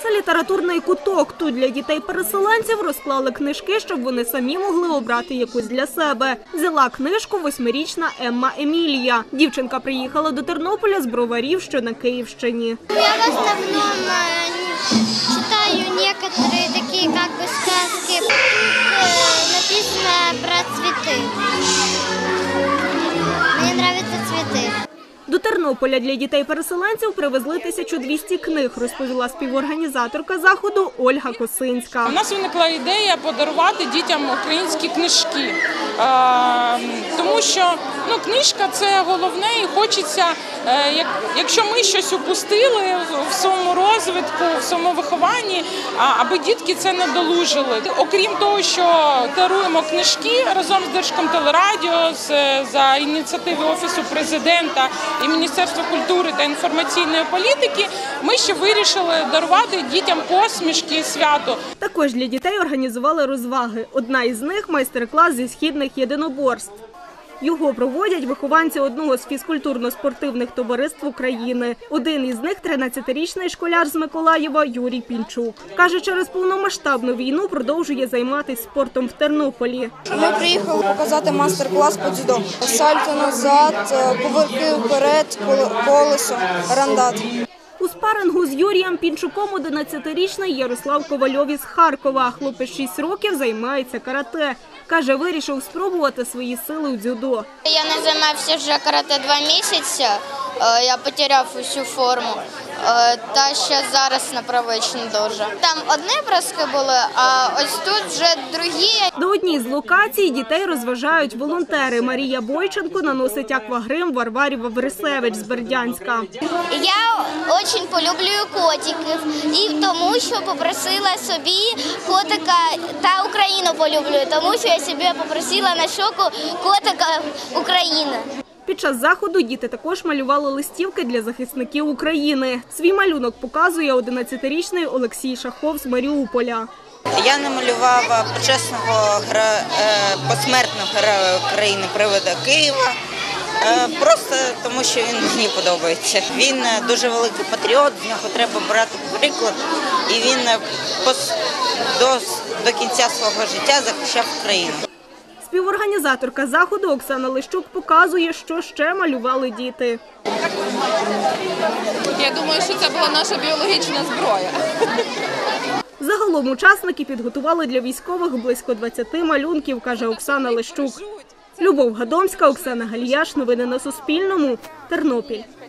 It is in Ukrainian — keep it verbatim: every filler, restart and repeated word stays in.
Це літературний куток. Тут для дітей-переселенців розклали книжки, щоб вони самі могли обрати якусь для себе. Взяла книжку восьмирічна Емма Емілія. Дівчинка приїхала до Тернополя з Броварів, що на Київщині. Я в основному читаю некоторые такие как бы сказки. Тут написано про цветы. Мені подобаються цвети. До Тернополя для дітей-переселенців привезли тисячу двісті книг, розповіла співорганізаторка заходу Ольга Косинська. У нас виникла ідея подарувати дітям українські книжки, тому що ну, книжка – це головне і хочеться, якщо ми щось упустили в своєму розвитку, в своєму вихованні, аби дітки це не долужили. Окрім того, що даруємо книжки разом з Держкомтелерадіо, за ініціативи Офісу Президента і Міністерства культури та інформаційної політики, ми ще вирішили дарувати дітям посмішки і свято. Також для дітей організували розваги. Одна із них – майстер-клас зі східних єдиноборств. Його проводять вихованці одного з фізкультурно-спортивних товариств України. Один із них – тринадцятирічний школяр з Миколаєва Юрій Пінчук. Каже, через повномасштабну війну продовжує займатися спортом в Тернополі. Ми приїхали показати майстер-клас по дзюдо. Сальто назад, поверхи вперед, колесо, рандат. У спарингу з Юрієм Пінчуком одинадцятирічний Ярослав Ковальов із Харкова. Хлопець шість років займається карате. Каже, вирішив спробувати свої сили у дзюдо. Я не займався вже карате два місяці, я втратив усю форму. Та ще зараз непривично дуже. Там одні броски були, а ось тут вже другі. До однієї з локацій дітей розважають волонтери. Марія Бойченко наносить аквагрим Варварі Ваврисевич з Бердянська. Я дуже полюблю котиків і тому, що попросила собі котика та Україну полюблю, тому що я собі попросила на щоку котика України. Під час заходу діти також малювали листівки для захисників України. Свій малюнок показує одинадцятирічний Олексій Шахов з Маріуполя. Я намалював почесного посмертного героя України привода Києва, просто тому, що він мені подобається. Він дуже великий патріот, з нього треба брати приклад, і він до, до кінця свого життя захищав Україну. Співорганізаторка заходу Оксана Лищук показує, що ще малювали діти. Я думаю, що це була наша біологічна зброя. Загалом учасники підготували для військових близько двадцяти малюнків, каже Оксана Лищук. Любов Гадомська, Оксана Галіяш. Новини на Суспільному. Тернопіль.